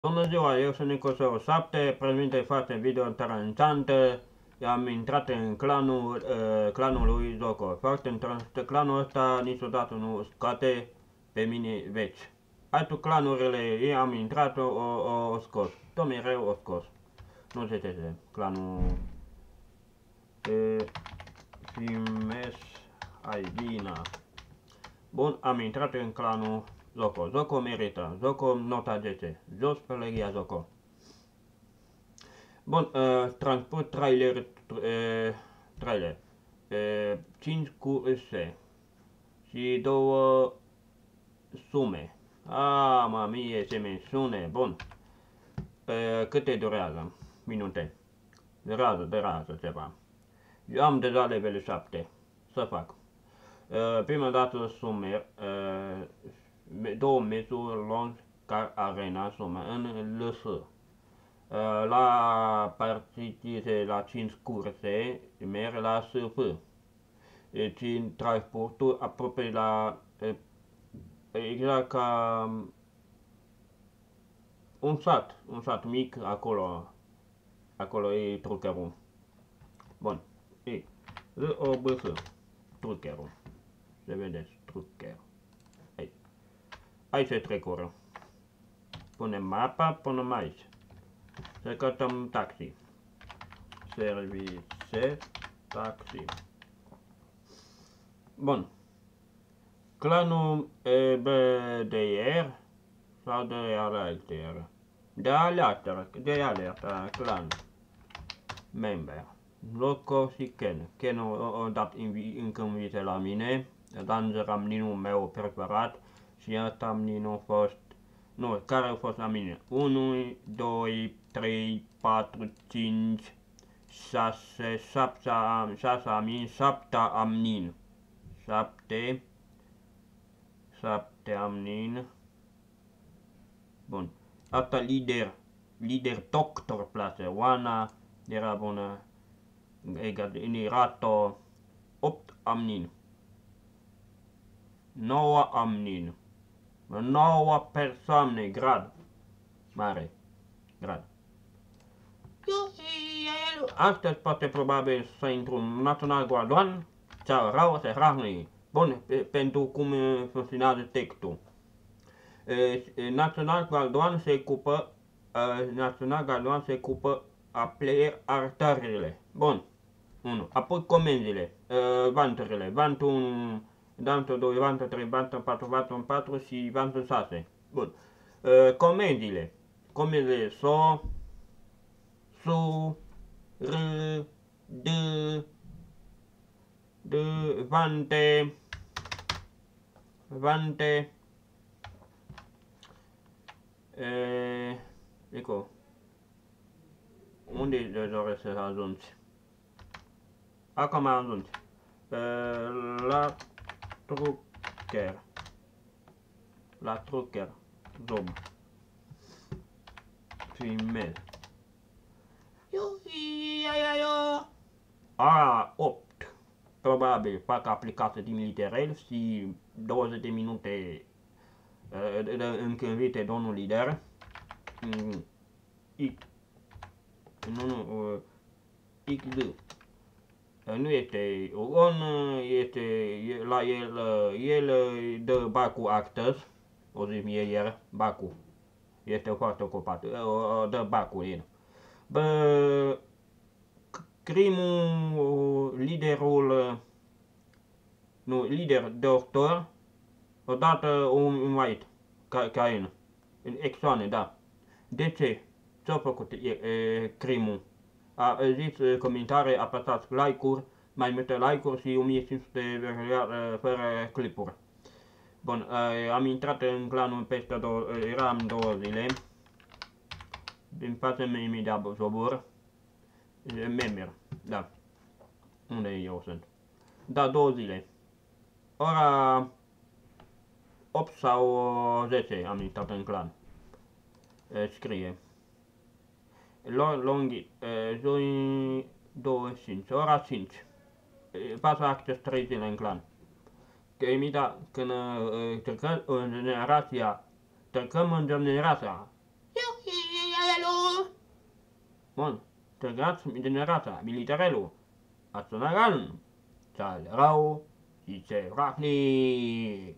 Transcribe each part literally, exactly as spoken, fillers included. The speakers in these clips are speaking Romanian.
Bună ziua, eu sunt Nico zero șapte, prezint față în video interesantă. Am intrat în clanul, uh, clanul lui Zoco. Foarte interesant, clanul ăsta niciodată nu scoate pe mine veci. Altul clanurile, ei am intrat, o, o, o scos. Tot mereu o scos. Nu știu ce este, clanul... Uh, Fimes Aidina. Bun, am intrat în clanul Zoco. Zoco merită. Zoco nota zece. Jos pe legia Zoco. Bun, uh, transport trailer, uh, trailer. Uh, cinci cu S și două sume. A, mamie, se mențiune. Bun. Uh, câte durează? Minute. Durează, durează ceva. Eu am deja level șapte. Să fac. Uh, prima dată sumer, uh, două meciuri lungi ca arena sume în L S. Uh, la partide la cinci curse merg la S F. Deci în transportul aproape la uh, exact ca un sat, un sat mic acolo, acolo e truckerul. Bun, e R O B S, truckerul. Se vedeți, trucker. Aici. Aici e trecură. Punem mapa, punem aici. Să căutăm taxi. Service, taxi. Bun. Clanul E B D R sau de alerter. De alerter, de alerter, clan. Member. Loco și Ken. Ken a dat încă invite la mine. Danger am ninul meu preferat și ăsta am ninul fost, nu, care a fost la mine? unu, doi, trei, patru, cinci, șase, șapte am, șase am nin, șapte am nin. șapte, șapte am nin. Bun. Asta lider, lider doctor place. Oana era bună. Egal, Inirato, opt am nin. nouă am nin. nouă persoane, grad. Mare. Grad. Astăzi poate probabil să intru în Național Guardian sau rău să rahni. Bun, pe, pentru cum funcționează textul. E, Național Guardian se ocupă, uh, Național Guardian se ocupă a player artările. Bun. unu. Apoi comenzile, uh, vanturile, vantul unu, vantul doi, vantul trei, vantul patru, vantul patru și vantul șase. Bun. Uh, comenzile, comenzile so, su, r, d, d, vante, vante, uh, Nico, unde doresc să ajungi? Acum am ajuns la trucker, la trucker, job, female. Ora opt, probabil fac aplicație din literel și douăzeci de minute încă invite domnul lider. Nu, nu, X D. Nu este on, este la el, el dă Bacu astăzi, o zi mie ieri, Bacu, este foarte ocupat, dă Bacu el. Bă, crimul, liderul, nu, lider doctor, odată un white, ca, Cain, în exoane, da. De ce? Ce-a făcut e, e, crimul? A zis comentarii, apăsați like-uri, mai multe like-uri și o mie cinci sute de fără clipuri. Bun, am intrat în clanul peste două, eram două zile. Din fața mea imediat jobur. Member, da. Unde eu sunt? Da, două zile. Ora opt sau zece am intrat în clan. Scrie. Longhi, joi douăzeci și cinci, ora cinci. Fac acces trei zile în clan. Că imediat când trecăm în generația, trecăm în generația Bun, trăgați generația militarelor. Aționaran, țal rău, zice rahnic.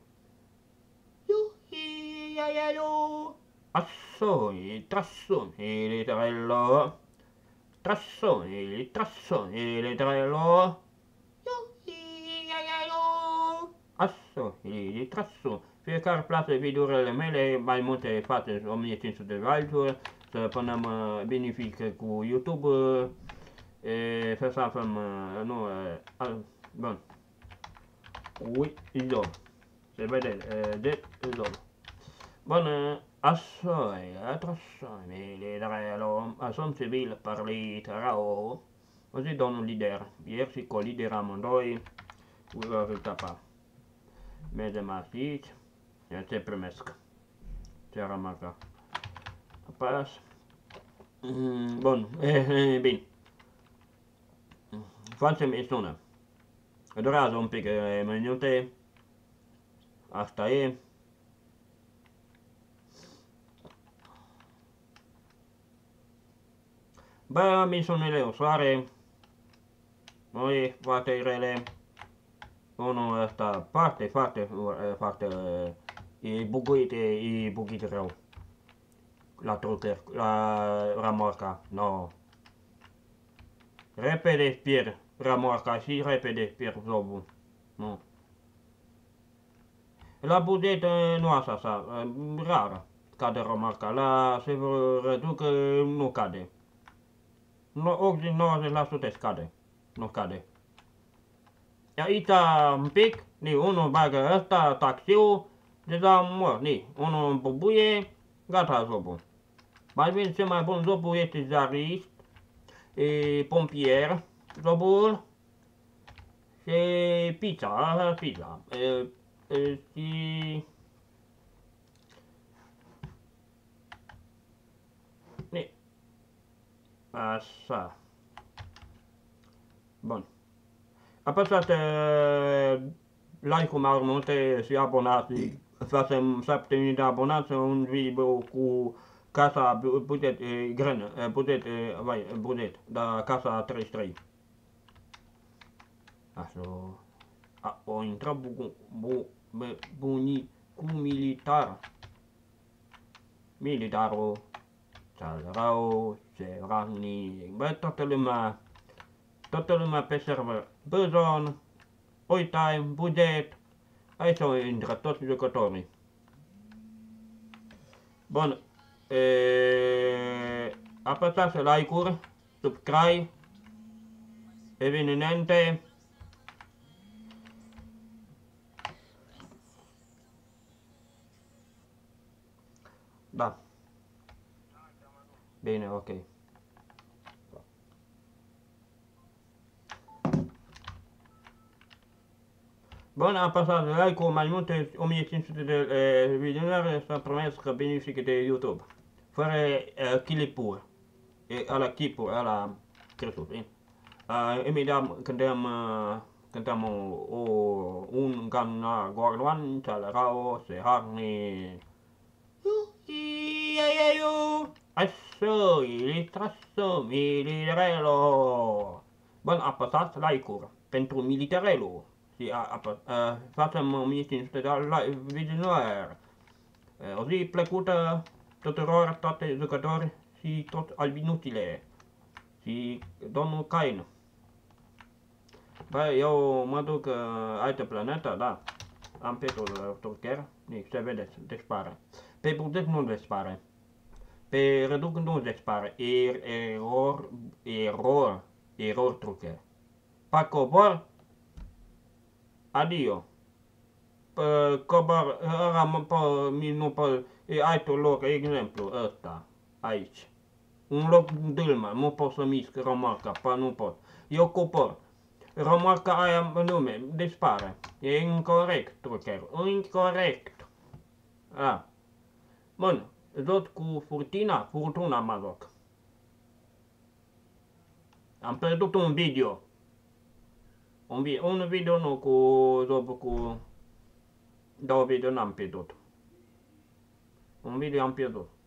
Iuhi, ia, ia, iu. Assoi, trassoni, literello. Trassoni, trassoni, literello. Iuhi, ia, ia, iu. Assoi, trassoni. Fiecare place videourile mele, mai multe față o mie cinci sute de like-uri, să punem benefic cu YouTube, e, să facem, nu, al, bun, ui, izol, se vede, de izol. Bun, assoi, atrassoni, liderello, som civil parlit rău, o zi domnul lider, ieri și co-lider amândoi, ură tapa. Mergem aici. Eu te primesc. Ce remarca. Apăs. Mm, bun. Eh, eh, bine. Facem misiune. Durează un pic eh, minute. Asta e. Bă, misiunile ușoare. Nu e foarte grele. Unul ăsta foarte, foarte, foarte e buguit, e, e buguit rău. La trucker, la ramorca, no. Repede pierd ramorca și repede pierd zobul. Nu. La buget nu așa, așa, rar cade ramorca. La se reduc, nu cade. optzeci nouăzeci la sută scade. Nu cade. Aici un pic, ni, unul bagă ăsta, taxiul, deja mor, ni, unul îmbubuie, gata zobul. Mai bine cel mai bun zobul este zarist, e pompier, zobul, și pizza, pizza, e, e, și... Ni, așa. Bun. Apăsați uh, like-ul mai multe și abonați. Facem șapte mii de abonați, un video cu casa buget grână, buget, vai, buget, da casa treizeci și trei. Așa. A, o intra bu, bu, bu, buni cu militar. Militarul, țarău, țăranii, bă, toată lumea. Toată lumea pe server. Buzon, OiTime, buget. Aici au intrat toți jucătorii. Bun. E... Apăsați like-uri, subscribe, evenimente. Da. Bine, ok. Bun, apăsați like-ul mai multe o mie cinci sute de uh, videouri să primesc benefic de YouTube. Fără uh, clipuri. E ala chipuri, ala crescut. Uh, imediat cântăm, uh, cântăm o, o, un gana gordoan, țălărau, se harni. Așa, ilitrasul, militarelor. Bun, apăsați like-uri pentru militarelor. Și facem o mie cinci sute de videouri. O zi plăcută tuturor, toate jucători și toți albinuțile. Și domnul Cain. Bă, eu mă duc uh, altă planetă, da. Am pe tot Turcher, se vede, dispare. Pe buget nu dispare. Pe reduc nu dispare. Er, error, error, error Turcher. Pa cobor. Adio. Pe cobor, ăla pe nu pe e altul loc, exemplu ăsta, aici. Un loc dâlmă, nu pot să mișc remarca, pa nu pot. Eu cobor. Remarca aia nume, dispare. E incorrect, trucherul. Incorrect. A. Bun, tot cu furtina, furtuna mă rog. Am pierdut un video. Un video, un video nu cu, zobul cu, două video n-am pierdut. Un video am pierdut.